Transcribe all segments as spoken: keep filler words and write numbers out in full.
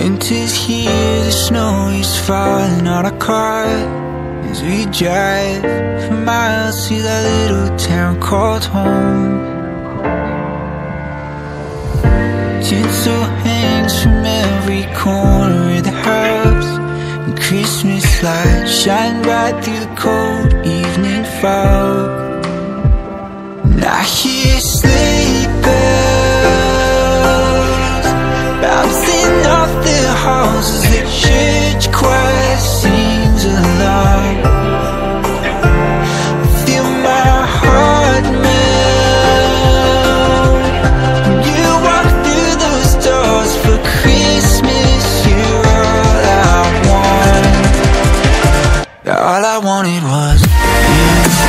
Winter's here, the snow is falling on our car as we drive for miles to that little town called home. Tinsel hangs from every corner of the house, and Christmas lights shine bright through the cold evening fog. And I hear sleigh bells bouncing off the halls as the church choir sings along. Feel my heart melt when you walk through those doors for Christmas. You're all I want. All I wanted was you.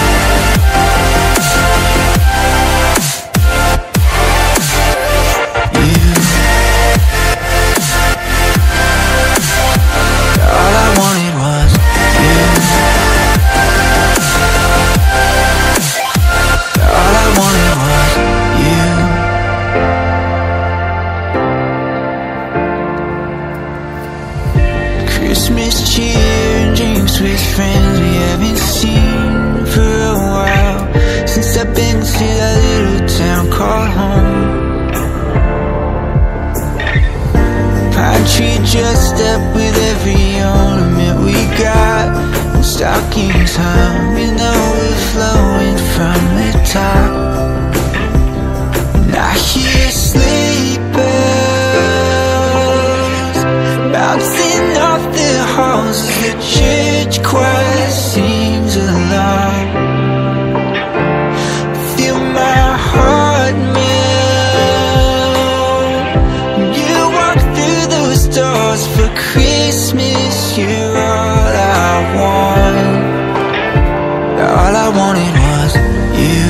Christmas cheer and drinks with friends we haven't seen for a while, since I've been to that little town called home. Pine tree dressed up with every ornament we got, and stockings hung with overflowing from the top. And I hear sleigh bells bouncing off the halls as the church choir sings along. Feel my heart melt when you walk through those doors for Christmas. You're all I want. All I wanted was you.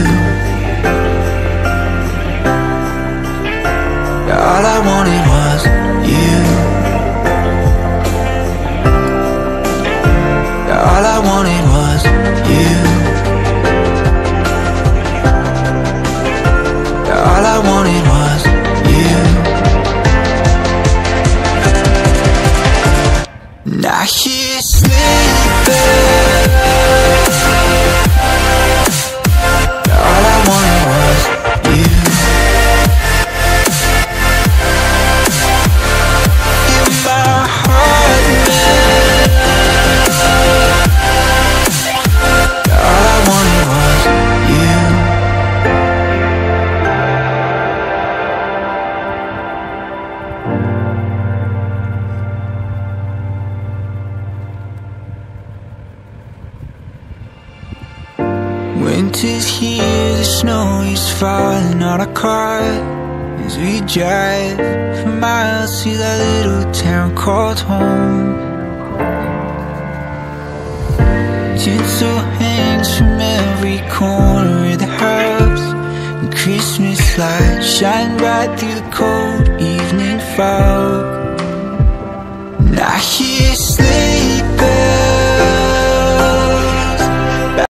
All I wanted was you. All I wanted was you. All I wanted was you. And I hear sleigh bells. All I wanted was you. Feel my heart melt. Winter's here, the snow is falling on our car as we drive for miles to that little town called home. Tinsel hangs from every corner of the house, and Christmas lights shine bright through the cold evening fog.